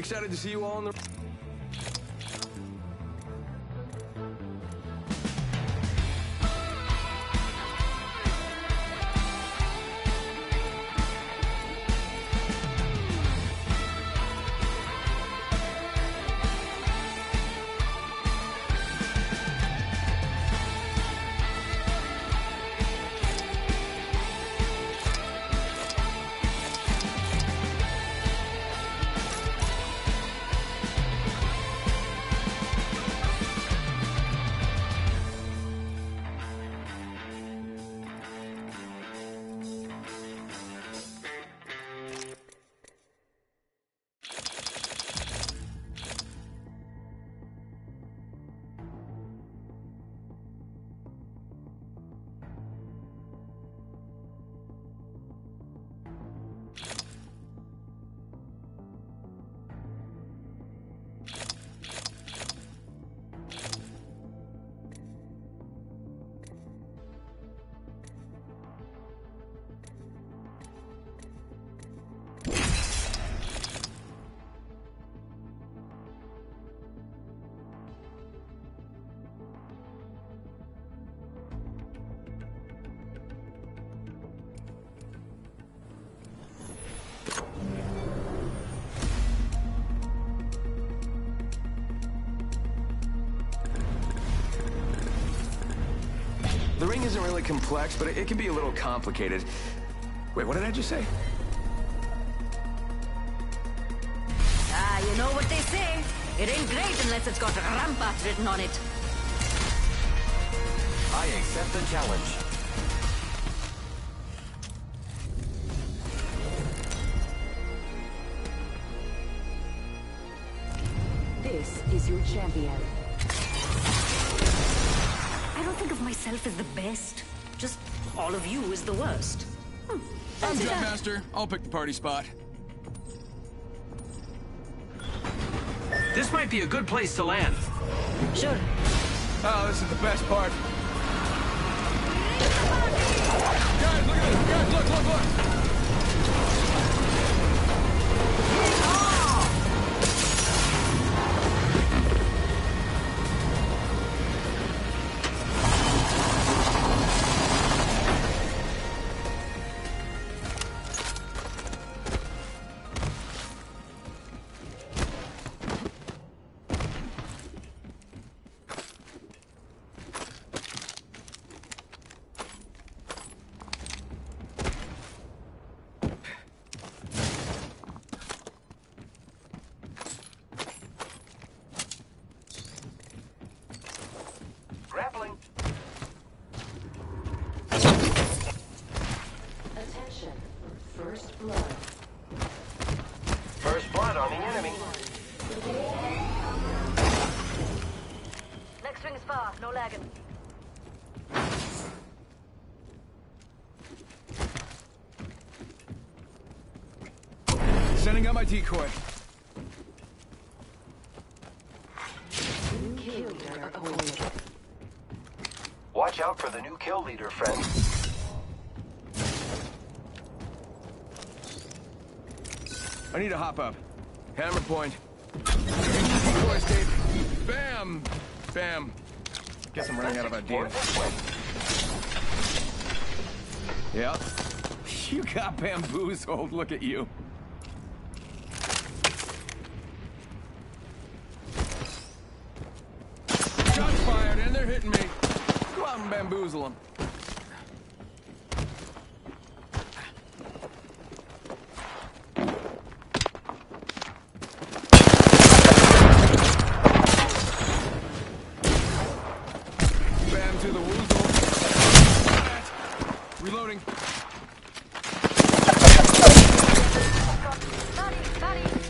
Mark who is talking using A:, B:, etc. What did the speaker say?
A: Excited to see you all in the... The ring isn't really complex, but it can be a little complicated. Wait, what did I just say?
B: Ah, you know what they say. It ain't great unless it's got Rampat written on it.
C: I accept the challenge.
D: This is your champion.
B: I don't think of myself as the best. Just all of you is the worst.
A: I'm
B: Fancy that.
A: Jumpmaster. I'll pick the party spot.
C: This might be a good place to land.
B: Sure.
A: Oh, this is the best part. Guys, look at this. Guys, look.
C: Grappling.
D: Attention. First blood.
C: First blood on the enemy.
B: Next ring is far, no lagging.
A: Sending out my decoy.
D: Kill leader appointed.
C: Watch out for the new kill leader, friend.
A: I need to hop up. Hammer point. Decoy state. Bam! Bam. Guess I'm running out of ideas. Yeah. You got bamboozled. Look at you. Shots fired and they're hitting me. Go out and bamboozle them. Bam to the woozle. Reloading.
B: Body, body.